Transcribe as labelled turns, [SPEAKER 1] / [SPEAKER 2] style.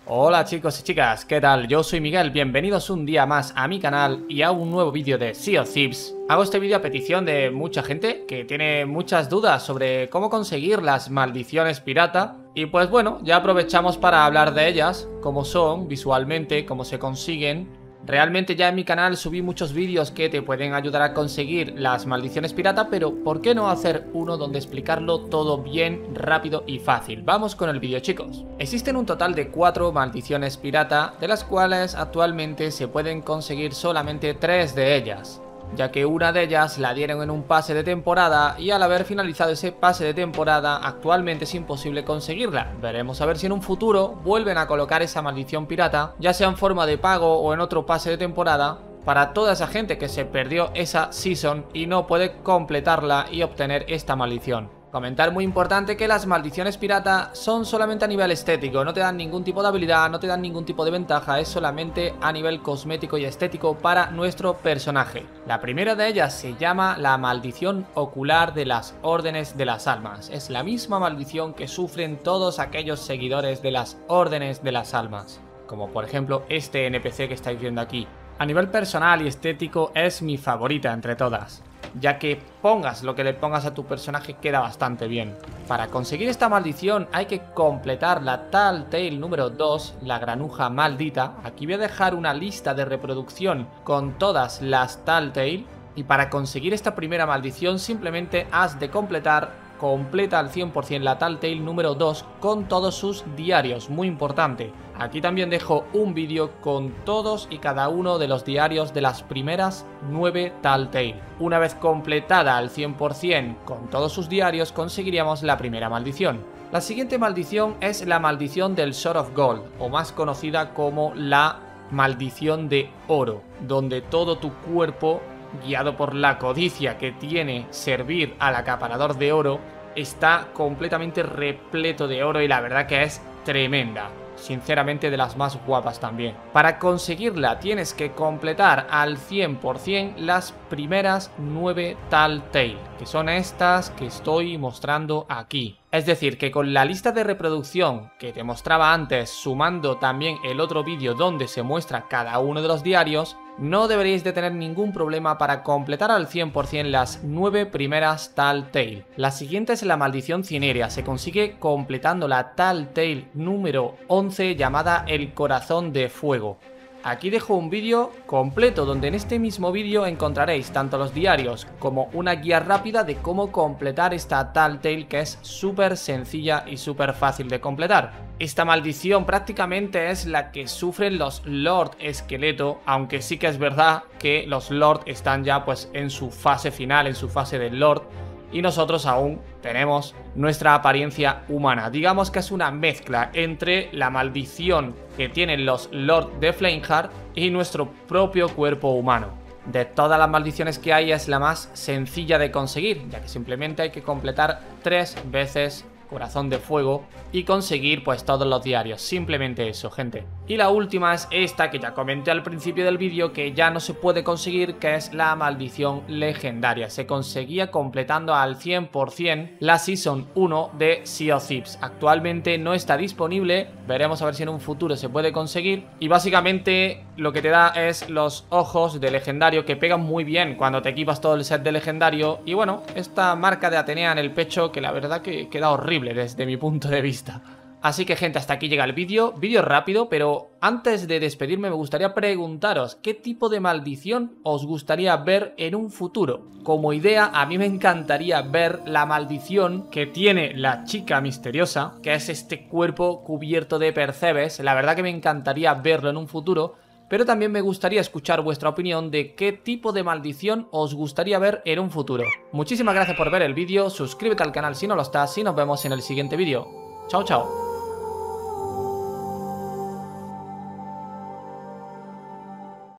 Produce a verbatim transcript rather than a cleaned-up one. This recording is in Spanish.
[SPEAKER 1] Hola chicos y chicas, ¿qué tal? Yo soy Miguel, bienvenidos un día más a mi canal y a un nuevo vídeo de Sea of Thieves. Hago este vídeo a petición de mucha gente que tiene muchas dudas sobre cómo conseguir las maldiciones pirata. Y pues bueno, ya aprovechamos para hablar de ellas, cómo son visualmente, cómo se consiguen. Realmente ya en mi canal subí muchos vídeos que te pueden ayudar a conseguir las maldiciones pirata, pero ¿por qué no hacer uno donde explicarlo todo bien, rápido y fácil? Vamos con el vídeo, chicos. Existen un total de cuatro maldiciones pirata, de las cuales actualmente se pueden conseguir solamente tres de ellas, ya que una de ellas la dieron en un pase de temporada y al haber finalizado ese pase de temporada actualmente es imposible conseguirla. Veremos a ver si en un futuro vuelven a colocar esa maldición pirata, ya sea en forma de pago o en otro pase de temporada, para toda esa gente que se perdió esa season y no puede completarla y obtener esta maldición. Comentar muy importante que las maldiciones pirata son solamente a nivel estético, no te dan ningún tipo de habilidad, no te dan ningún tipo de ventaja, es solamente a nivel cosmético y estético para nuestro personaje. La primera de ellas se llama la maldición ocular de las órdenes de las almas. Es la misma maldición que sufren todos aquellos seguidores de las órdenes de las almas, como por ejemplo este N P C que estáis viendo aquí. A nivel personal y estético es mi favorita entre todas, ya que pongas lo que le pongas a tu personaje queda bastante bien. Para conseguir esta maldición hay que completar la Telltale número dos, la granuja maldita. Aquí voy a dejar una lista de reproducción con todas las Telltale, y para conseguir esta primera maldición simplemente has de completar completa al cien por cien la Telltale número dos con todos sus diarios, muy importante. Aquí también dejo un vídeo con todos y cada uno de los diarios de las primeras nueve Telltale. Una vez completada al cien por cien con todos sus diarios conseguiríamos la primera maldición. La siguiente maldición es la maldición del Sword of Gold, o más conocida como la maldición de oro, donde todo tu cuerpo, guiado por la codicia que tiene servir al acaparador de oro, está completamente repleto de oro y la verdad que es tremenda. Sinceramente de las más guapas también. Para conseguirla tienes que completar al cien por cien las primeras nueve Telltale, que son estas que estoy mostrando aquí. Es decir, que con la lista de reproducción que te mostraba antes, sumando también el otro vídeo donde se muestra cada uno de los diarios, no deberéis de tener ningún problema para completar al cien por cien las nueve primeras Telltale. La siguiente es la maldición cinérea, se consigue completando la Telltale número once llamada el corazón de fuego. Aquí dejo un vídeo completo donde en este mismo vídeo encontraréis tanto los diarios como una guía rápida de cómo completar esta Telltale, que es súper sencilla y súper fácil de completar. Esta maldición prácticamente es la que sufren los Lord Esqueleto, aunque sí que es verdad que los Lord están ya pues en su fase final, en su fase de Lord, y nosotros aún tenemos nuestra apariencia humana. Digamos que es una mezcla entre la maldición que tienen los Lord de Flameheart y nuestro propio cuerpo humano. De todas las maldiciones que hay es la más sencilla de conseguir, ya que simplemente hay que completar tres veces corazón de fuego y conseguir pues todos los diarios, simplemente eso, gente. Y la última es esta que ya comenté al principio del vídeo, que ya no se puede conseguir, que es la maldición legendaria. Se conseguía completando al cien por cien la Season uno de Sea of Thieves. Actualmente no está disponible, veremos a ver si en un futuro se puede conseguir, y básicamente lo que te da es los ojos de legendario, que pegan muy bien cuando te equipas todo el set de legendario, y bueno, esta marca de Atenea en el pecho que la verdad que queda horrible desde mi punto de vista. Así que gente, hasta aquí llega el vídeo, vídeo rápido, pero antes de despedirme me gustaría preguntaros qué tipo de maldición os gustaría ver en un futuro. Como idea, a mí me encantaría ver la maldición que tiene la chica misteriosa, que es este cuerpo cubierto de percebes. La verdad que me encantaría verlo en un futuro, pero también me gustaría escuchar vuestra opinión de qué tipo de maldición os gustaría ver en un futuro. Muchísimas gracias por ver el vídeo, suscríbete al canal si no lo estás y nos vemos en el siguiente vídeo. Chao, chao.